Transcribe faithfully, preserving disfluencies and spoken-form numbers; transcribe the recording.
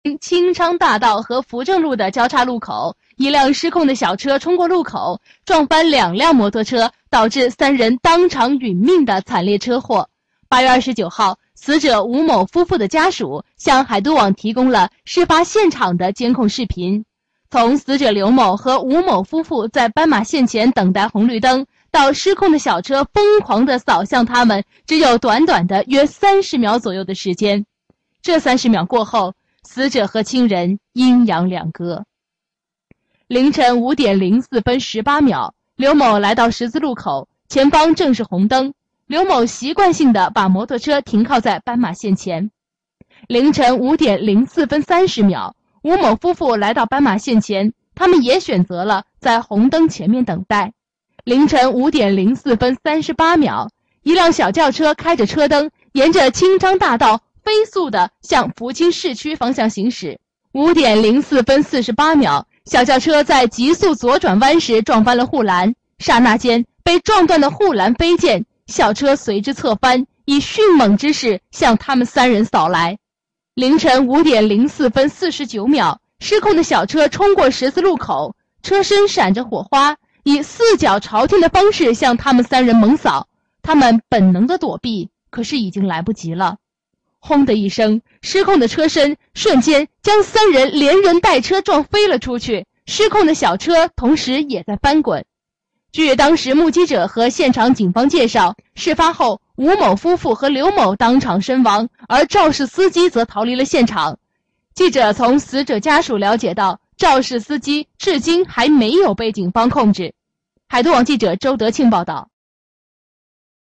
清昌大道和福正路的交叉路口，一辆失控的小车冲过路口，撞翻两辆摩托车，导致三人当场殒命的惨烈车祸。八月二十九号，死者吴某夫妇的家属向海都网提供了事发现场的监控视频。从死者刘某和吴某夫妇在斑马线前等待红绿灯，到失控的小车疯狂地扫向他们，只有短短的约三十秒左右的时间。这三十秒过后，死者和亲人阴阳两隔。凌晨五点零四分十八秒，刘某来到十字路口，前方正是红灯。刘某习惯性地把摩托车停靠在斑马线前。凌晨五点零四分三十秒，吴某夫妇来到斑马线前，他们也选择了在红灯前面等待。凌晨五点零四分三十八秒，一辆小轿车开着车灯，沿着清昌大道飞速地向福清市区方向行驶。五点零四分四十八秒，小轿车在急速左转弯时撞翻了护栏，刹那间被撞断的护栏飞溅，小车随之侧翻，以迅猛之势向他们三人扫来。凌晨五点零四分四十九秒，失控的小车冲过十字路口，车身闪着火花，以四脚朝天的方式向他们三人猛扫。他们本能的躲避，可是已经来不及了。轰的一声，失控的车身瞬间将三人连人带车撞飞了出去，失控的小车同时也在翻滚。据当时目击者和现场警方介绍，事发后吴某夫妇和刘某当场身亡，而肇事司机则逃离了现场。记者从死者家属了解到，肇事司机至今还没有被警方控制。海都网记者周德庆报道。